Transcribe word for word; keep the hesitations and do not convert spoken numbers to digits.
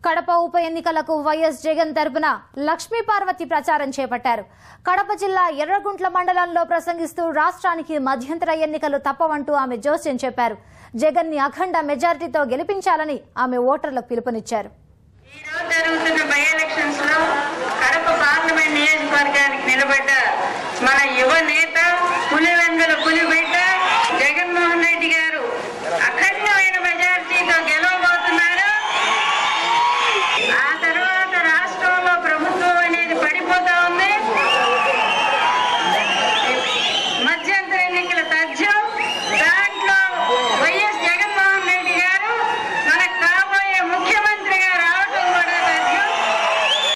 కడప ఉప ఎన్నికలకు వైఎస్ జగన్ తరపున లక్ష్మీ పార్వతి ప్రచారం చేపట్టారు. కడప జిల్లా ఎర్రగుంట్ల మండలంలో ప్రసంగిస్తూ రాష్ట్రానికి మధ్యంతర ఎన్నికలు తప్పవంటూ ఆమె జోస్యం చెప్పారు. జగన్ ని అఖండ మెజారిటీతో గెలిపించాలని ఆమె ఓటర్లకు పిలుపునిచ్చారు. ఈ రోజు జరుగుతున్న బై ఎలక్షన్స్ లో కడప పార్లమెంట్ నియోజకవర్గానికి నిలబడ్డ మన యువ నేత పులివెందుల పులిబిడ్డ